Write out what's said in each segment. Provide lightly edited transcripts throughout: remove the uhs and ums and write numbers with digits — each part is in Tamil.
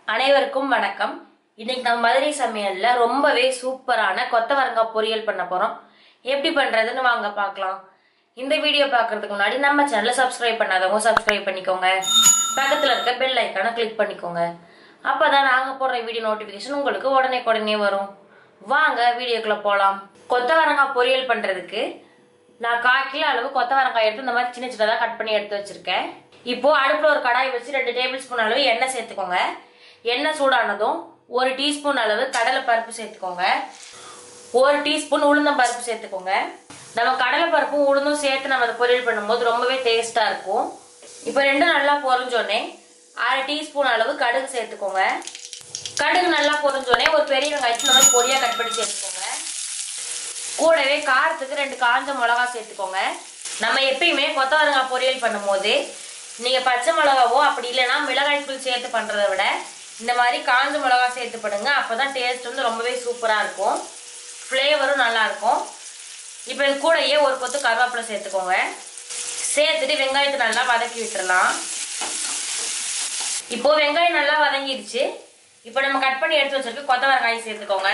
அனைவருக்கும் வணக்கம். இன்னைக்கு நம்ம மதுரை சமையல்ல ரொம்பவே சூப்பரான கொத்தவரங்காய் பொரியல் பண்ண போறோம். எப்படி பண்றதுன்னு வாங்க பார்க்கலாம். இந்த வீடியோ பார்க்கிறதுக்கு முன்னாடி நம்ம சேனலை சப்ஸ்கிரைப் பண்ணாதவங்க சப்ஸ்கிரைப் பண்ணிக்கோங்க. பக்கத்துல இருக்க பெல் ஐகானை கிளிக் பண்ணிக்கோங்க. அப்பதான் நாங்க போடுற வீடியோ நோட்டிபிகேஷன் உங்களுக்கு உடனே வரும். வாங்க வீடியோக்குள்ள போலாம். கொத்தவரங்காய் பொரியல் பண்றதுக்கு நான் 1/4 கிலோ அளவு கொத்தவரங்காய் எடுத்து இந்த மாதிரி சின்ன சின்னதா கட் பண்ணி எடுத்து வச்சிருக்கேன். இப்போ அடுப்புல ஒரு கடாய் வச்சு 2 டேபிள் ஸ்பூன் அளவு எண்ணெய் சேர்த்துக்கோங்க. எண்ணெய் சூடானதும் 1 டீஸ்பூன் அளவு கடலை பருப்பு சேர்த்துக்கோங்க. 1 டீஸ்பூன் உளுந்தம் பருப்பு சேர்த்துக்கோங்க. நம்ம கடலை பருப்பும் உளுந்தும் சேர்த்து நம்ம அதை பொரியல் பண்ணும்போது ரொம்பவே டேஸ்டா இருக்கும். இப்போ ரெண்டும் நல்லா பொரிஞ்சோடனே 1/2 டீஸ்பூன் அளவு கடுகு சேர்த்துக்கோங்க. கடுகு நல்லா பொரிஞ்சோடனே ஒரு பெரிய வெங்காயத்தை நம்ம பொடியா கட் பண்ணி சேர்த்துக்கோங்க. கூடவே காரத்துக்கு 2 காஞ்ச மிளகாய் சேர்த்துக்கோங்க. நம்ம எப்பயுமே கொத்தவரங்காய் பொரியல் பண்ணும்போது நீங்க பச்சை மிளகாவோ அப்படி இல்லைன்னா மிளகாய் தூள் சேர்த்து பண்றதை விட இந்த மாதிரி காஞ்ச மிளகாய் சேர்த்து பண்ணுங்க. அப்பதான் டேஸ்ட் வந்து ரொம்பவே சூப்பரா இருக்கும், ஃப்ளேவரும் நல்லா இருக்கும். இப்போ இது கூடயே ஒரு கொத்து கருவேப்பிலை சேர்த்துக்கோங்க. சேர்த்துட்டு வெங்காயத்தை நல்லா வதக்கி விட்டுறலாம். இப்போ வெங்காயம் நல்லா வதங்கிடுச்சு. இப்போ நம்ம கட் பண்ணி எடுத்து வச்சிருக்க கொத்தவரங்காய் சேர்த்துக்கோங்க.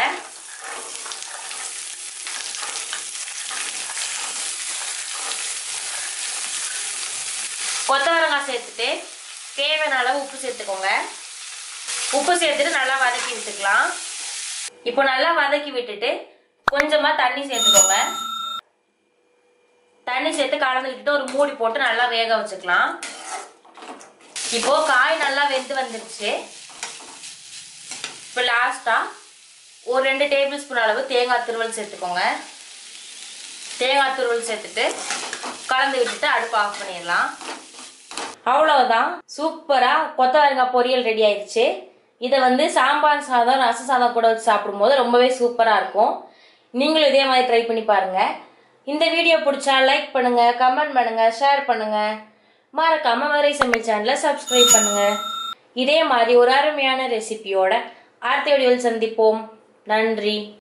கொத்தவரங்காய் சேர்த்துட்டு தேவையான அளவு உப்பு சேர்த்துக்கோங்க. உப்பு சேர்த்துட்டு நல்லா வதக்கி விட்டுக்கலாம். இப்போ நல்லா வதக்கி விட்டுட்டு கொஞ்சமா தண்ணி சேர்த்துக்கோங்க. தண்ணி சேர்த்து கலந்து விட்டுட்டு ஒரு மூடி போட்டு நல்லா வேக வச்சுக்கலாம். இப்போ காய் நல்லா வெந்து வந்துருச்சு. இப்போ லாஸ்டா ஒரு 2 டேபிள் ஸ்பூன் அளவு தேங்காய் துருவல் சேர்த்துக்கோங்க. தேங்காய் துருவல் சேர்த்துட்டு கலந்து விட்டுட்டு அடுப்பு ஆஃப் பண்ணிடலாம். அவ்வளவுதான், சூப்பரா கொத்தவரங்காய் பொரியல் ரெடி ஆயிடுச்சு. இதை வந்து சாம்பார் சாதம் ரச சாதம் கூட வச்சு சாப்பிடும்போது ரொம்பவே சூப்பரா இருக்கும். நீங்களும் இதே மாதிரி ட்ரை பண்ணி பாருங்க. இந்த வீடியோ பிடிச்சா லைக் பண்ணுங்க, கமெண்ட் பண்ணுங்க, ஷேர் பண்ணுங்க. மறக்காம மதுரை சமையல் சேனலை சப்ஸ்கிரைப் பண்ணுங்க. இதே மாதிரி ஒரு அருமையான ரெசிபியோட அடுத்த வீடியோவில் சந்திப்போம். நன்றி.